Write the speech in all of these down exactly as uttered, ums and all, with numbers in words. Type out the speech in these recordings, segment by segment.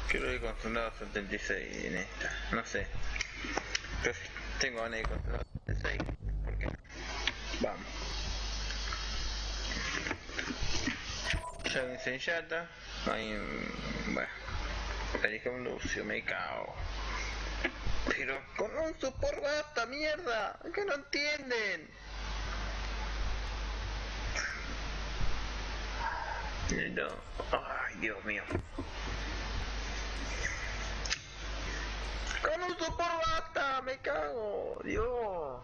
Quiero ir con soldado setenta y seis en esta, no sé. Pero tengo ganas de ir con soldado setenta y seis, ¿por qué no? Vamos. Ya me enseñata, hay... bueno. Elige un Lucio, me cago. Pero con un support basta, mierda, que no entienden. No, ay, Dios mío. Con un support basta, me cago, Dios.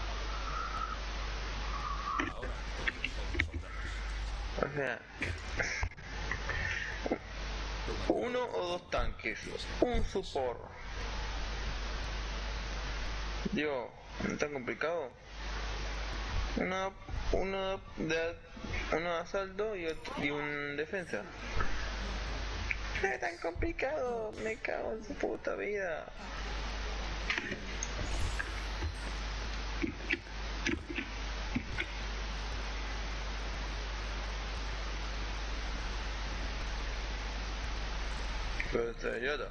O sea, uno o dos tanques, un support. Dios, ¿no es tan complicado? Uno, uno de, uno de asalto y, otro, y un defensa. No es tan complicado, me cago en su puta vida. Pero está idiota.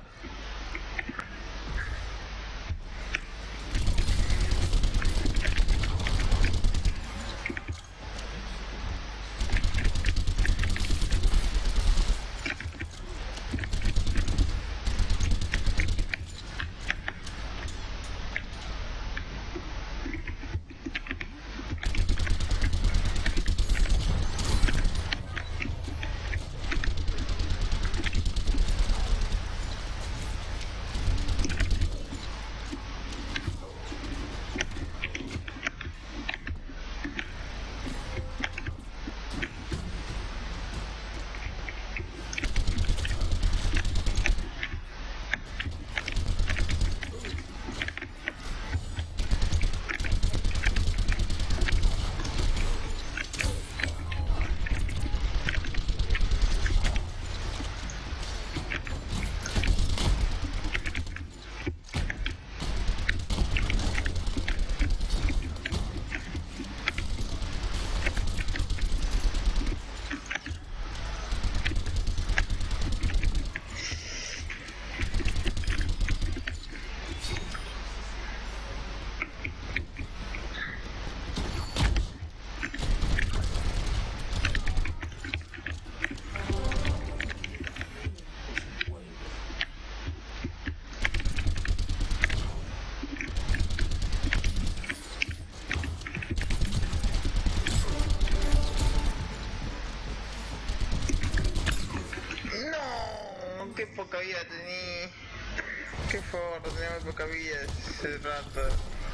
Qué poca vida tenía. Qué forro, tenía muy poca vida ese rato.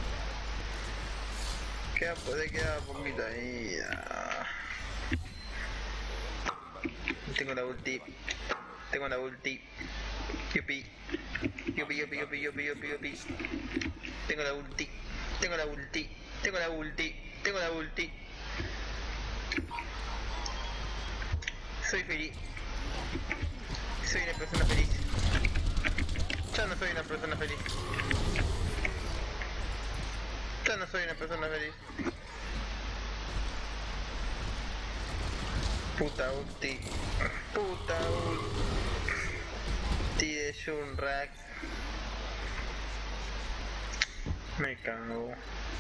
Queda, puede quedar poquita vida. Tengo la ulti. Tengo la ulti. Yupi. Yupi, yupi, yupi, yupi, yupi, yupi. Tengo la ulti. Tengo la ulti. Tengo la ulti. Tengo la ulti. Soy feliz. Soy una persona feliz. Ya no soy una persona feliz. Ya no soy una persona feliz. Puta ulti. Puta ulti de Shunrak. Me cago.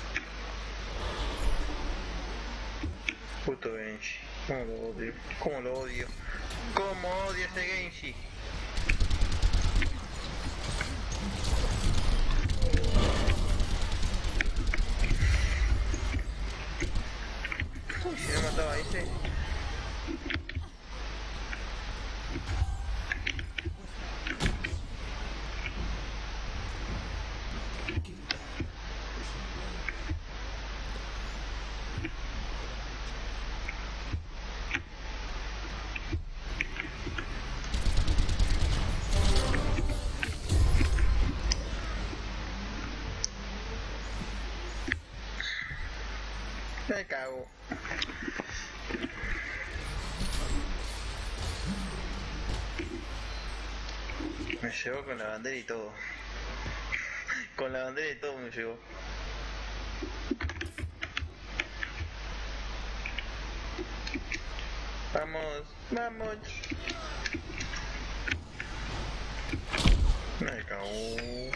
Puto Genji. Cómo lo odio. Cómo lo odio. Cómo odio ese Genji. Uy, si no mataba a ese. Me cago. Me llevó con la bandera y todo. Con la bandera y todo me llevó. Vamos, vamos. Me cago.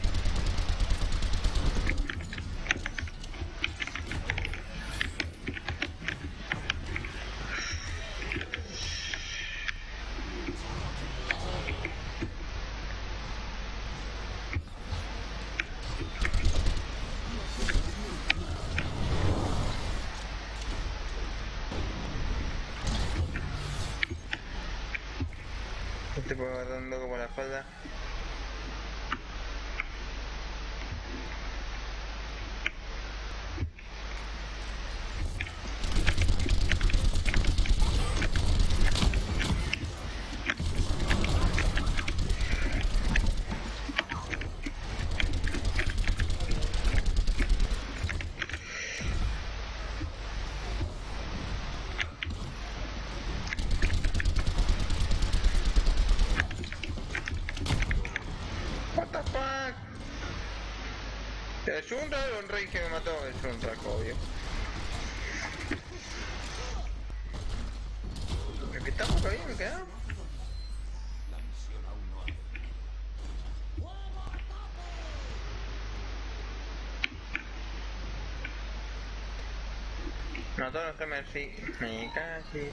Este puedo agarrar un loco por la espalda. What the fuck? ¿El Shunra o el rey que me mató? El Shunra, obvio. ¿Me quitamos todavía? ¿Me quedamos? No, todos los que me sí. Me casi.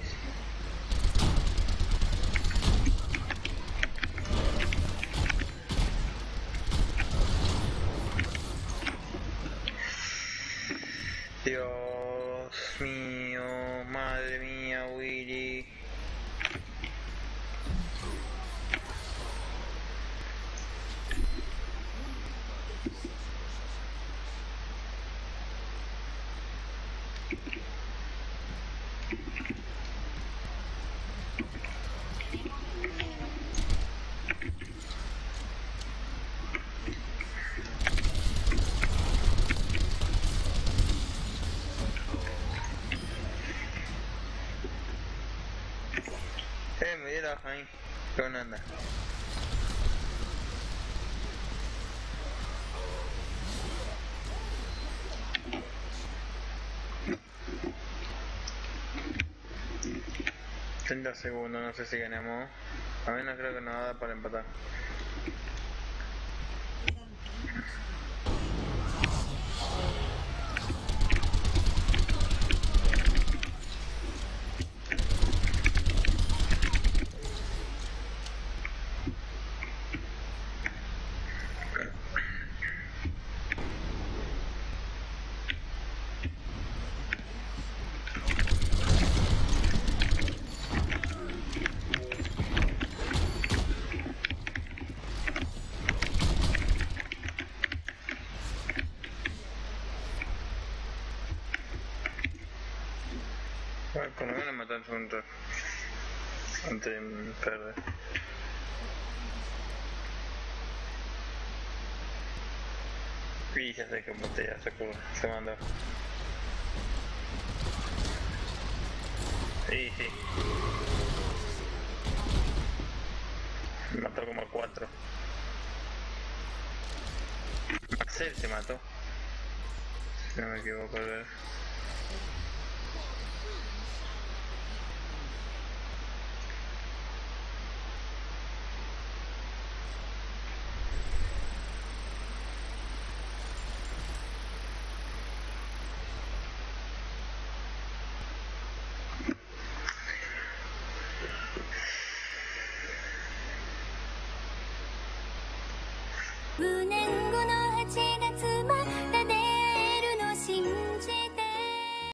Dios mío, madre mía, Willy. Eh, me dio la baja ahí. ¿Qué onda anda? treinta segundos, no sé si ganamos. A mí no creo que nos va a dar para empatar. Bueno, por lo menos matar un rey antes de perder. Y ya sé que botella se curva, se mandó. Sí, sí. Me mató como a cuatro. Marcel se mató. Si no me equivoco, a ver. 胸